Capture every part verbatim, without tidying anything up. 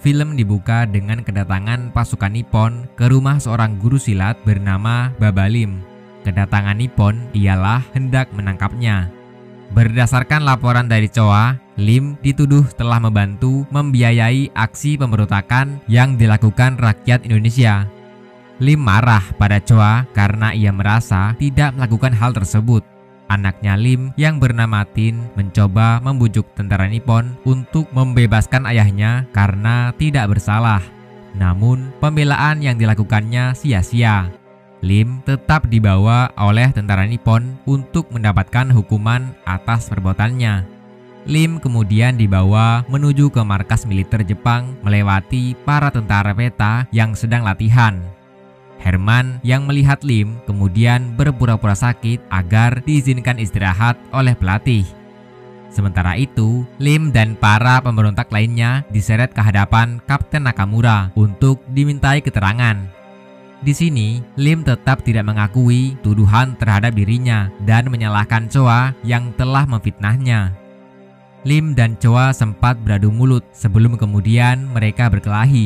film dibuka dengan kedatangan pasukan Nippon ke rumah seorang guru silat bernama Baba Lim. Kedatangan Nippon ialah hendak menangkapnya. Berdasarkan laporan dari Choa, Lim dituduh telah membantu membiayai aksi pemberontakan yang dilakukan rakyat Indonesia. Lim marah pada Choa karena ia merasa tidak melakukan hal tersebut. Anaknya Lim yang bernama Tin mencoba membujuk tentara Nippon untuk membebaskan ayahnya karena tidak bersalah. Namun pembelaan yang dilakukannya sia-sia. Lim tetap dibawa oleh tentara Nippon untuk mendapatkan hukuman atas perbuatannya. Lim kemudian dibawa menuju ke markas militer Jepang melewati para tentara peta yang sedang latihan. Herman yang melihat Lim kemudian berpura-pura sakit agar diizinkan istirahat oleh pelatih. Sementara itu, Lim dan para pemberontak lainnya diseret ke hadapan Kapten Nakamura untuk dimintai keterangan. Di sini, Lim tetap tidak mengakui tuduhan terhadap dirinya dan menyalahkan Choa yang telah memfitnahnya. Lim dan Choa sempat beradu mulut sebelum kemudian mereka berkelahi.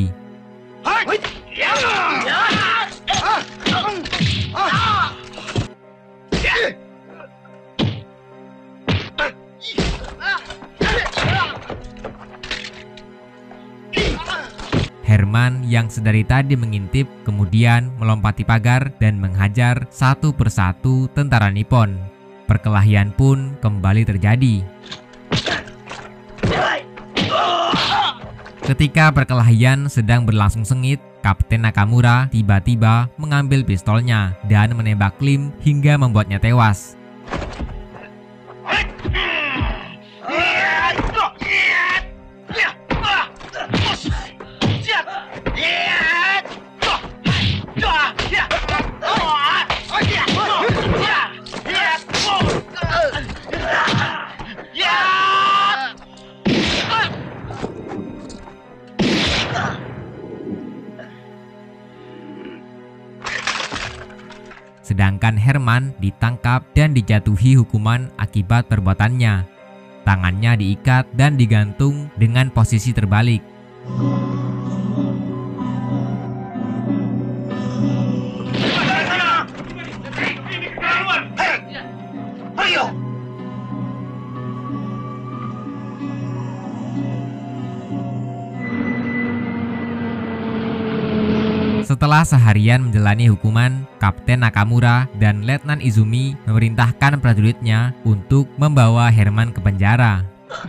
Herman yang sedari tadi mengintip kemudian melompati pagar dan menghajar satu persatu tentara Nippon. Perkelahian pun kembali terjadi. Ketika perkelahian sedang berlangsung sengit, Kapten Nakamura tiba-tiba mengambil pistolnya dan menembak Lim hingga membuatnya tewas. Sedangkan Herman ditangkap dan dijatuhi hukuman akibat perbuatannya. Tangannya diikat dan digantung dengan posisi terbalik. Setelah seharian menjalani hukuman, Kapten Nakamura dan Letnan Izumi memerintahkan prajuritnya untuk membawa Herman ke penjara.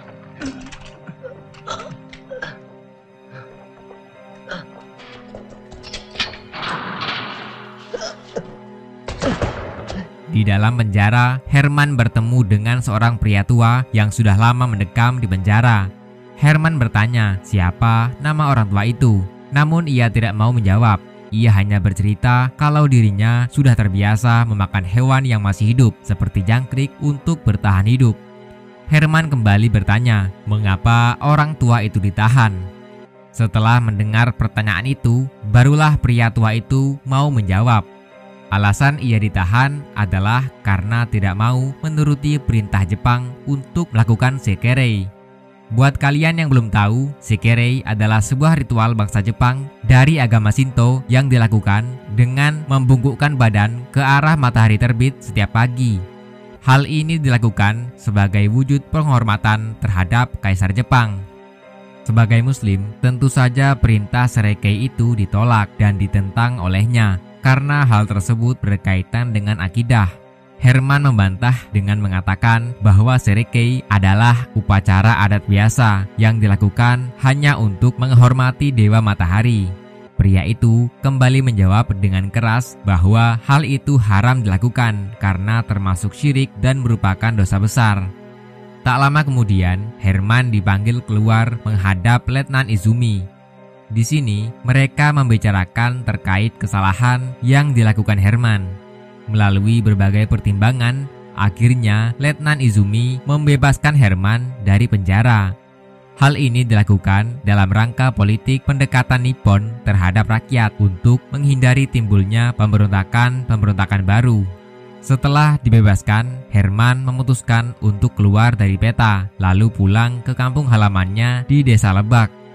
Di dalam penjara, Herman bertemu dengan seorang pria tua yang sudah lama mendekam di penjara. Herman bertanya siapa nama orang tua itu, namun ia tidak mau menjawab. Ia hanya bercerita kalau dirinya sudah terbiasa memakan hewan yang masih hidup seperti jangkrik untuk bertahan hidup. Herman kembali bertanya mengapa orang tua itu ditahan. Setelah mendengar pertanyaan itu, barulah pria tua itu mau menjawab. Alasan ia ditahan adalah karena tidak mau menuruti perintah Jepang untuk melakukan sekerei. Buat kalian yang belum tahu, sekerei adalah sebuah ritual bangsa Jepang dari agama Shinto yang dilakukan dengan membungkukkan badan ke arah matahari terbit setiap pagi. Hal ini dilakukan sebagai wujud penghormatan terhadap Kaisar Jepang. Sebagai Muslim, tentu saja perintah serekei itu ditolak dan ditentang olehnya karena hal tersebut berkaitan dengan akidah. Herman membantah dengan mengatakan bahwa serekei adalah upacara adat biasa yang dilakukan hanya untuk menghormati Dewa Matahari. Pria itu kembali menjawab dengan keras bahwa hal itu haram dilakukan karena termasuk syirik dan merupakan dosa besar. Tak lama kemudian, Herman dipanggil keluar menghadap Letnan Izumi. Di sini, mereka membicarakan terkait kesalahan yang dilakukan Herman. Melalui berbagai pertimbangan, akhirnya Letnan Izumi membebaskan Herman dari penjara. Hal ini dilakukan dalam rangka politik pendekatan Nippon terhadap rakyat untuk menghindari timbulnya pemberontakan-pemberontakan baru. Setelah dibebaskan, Herman memutuskan untuk keluar dari peta, lalu pulang ke kampung halamannya di Desa Lebak.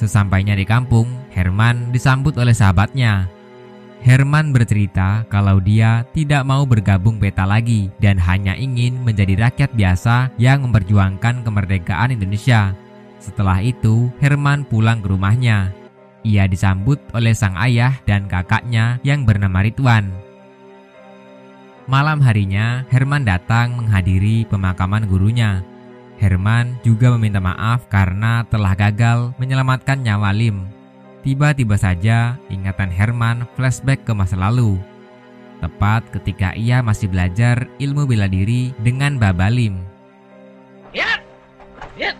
Sesampainya di kampung, Herman disambut oleh sahabatnya. Herman bercerita kalau dia tidak mau bergabung PETA lagi dan hanya ingin menjadi rakyat biasa yang memperjuangkan kemerdekaan Indonesia. Setelah itu, Herman pulang ke rumahnya. Ia disambut oleh sang ayah dan kakaknya yang bernama Ridwan. Malam harinya, Herman datang menghadiri pemakaman gurunya. Herman juga meminta maaf karena telah gagal menyelamatkan nyawa Lim. Tiba-tiba saja ingatan Herman flashback ke masa lalu. Tepat ketika ia masih belajar ilmu bela diri dengan Baba Lim. Ya! Ya!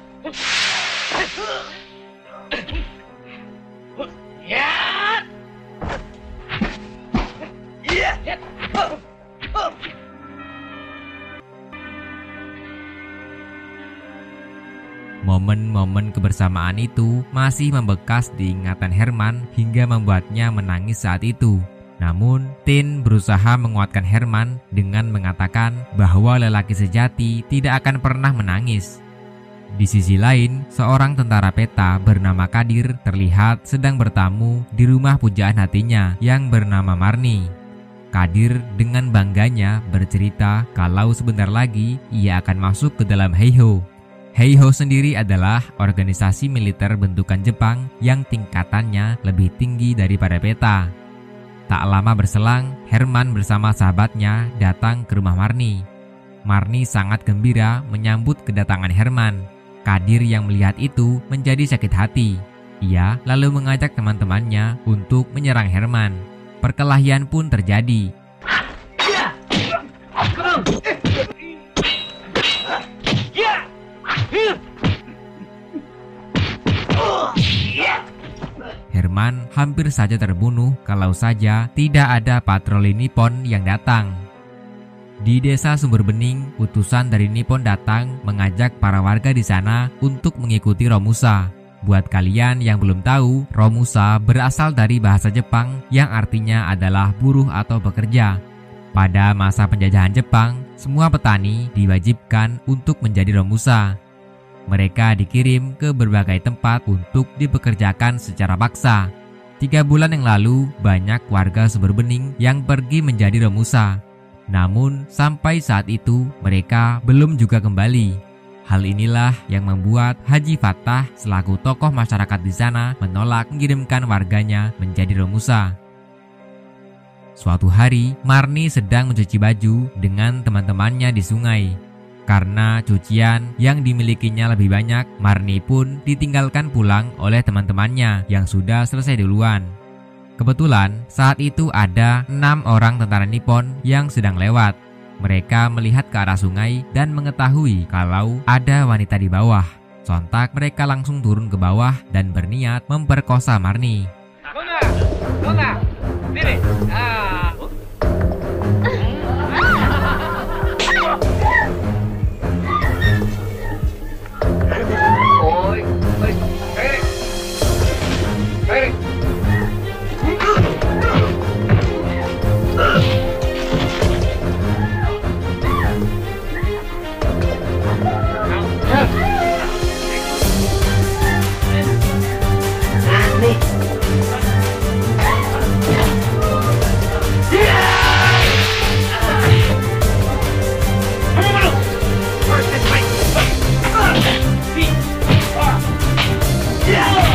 Ya! Ya! Momen-momen kebersamaan itu masih membekas di ingatan Herman hingga membuatnya menangis saat itu. Namun, Tin berusaha menguatkan Herman dengan mengatakan bahwa lelaki sejati tidak akan pernah menangis. Di sisi lain, seorang tentara PETA bernama Kadir terlihat sedang bertamu di rumah pujaan hatinya yang bernama Marni. Kadir dengan bangganya bercerita kalau sebentar lagi ia akan masuk ke dalam Heiho. Heiho sendiri adalah organisasi militer bentukan Jepang yang tingkatannya lebih tinggi daripada PETA. Tak lama berselang, Herman bersama sahabatnya datang ke rumah Marni. Marni sangat gembira menyambut kedatangan Herman. Kadir yang melihat itu menjadi sakit hati. Ia lalu mengajak teman-temannya untuk menyerang Herman. Perkelahian pun terjadi. Herman hampir saja terbunuh kalau saja tidak ada patroli Nippon yang datang. Di desa Sumber Bening, utusan dari Nippon datang mengajak para warga di sana untuk mengikuti Romusa. Buat kalian yang belum tahu, Romusa berasal dari bahasa Jepang yang artinya adalah buruh atau bekerja. Pada masa penjajahan Jepang, semua petani diwajibkan untuk menjadi Romusa. Mereka dikirim ke berbagai tempat untuk dipekerjakan secara paksa. Tiga bulan yang lalu, banyak warga Sumber Bening yang pergi menjadi Romusa. Namun, sampai saat itu, mereka belum juga kembali. Hal inilah yang membuat Haji Fatah selaku tokoh masyarakat di sana menolak mengirimkan warganya menjadi Romusa. Suatu hari, Marni sedang mencuci baju dengan teman-temannya di sungai. Karena cucian yang dimilikinya lebih banyak, Marni pun ditinggalkan pulang oleh teman-temannya yang sudah selesai duluan. Kebetulan saat itu ada enam orang tentara Nippon yang sedang lewat. Mereka melihat ke arah sungai dan mengetahui kalau ada wanita di bawah. Sontak mereka langsung turun ke bawah dan berniat memperkosa Marni. Nona, Nona, sini. Ah. Oi, oi, hei, hei. Yeah!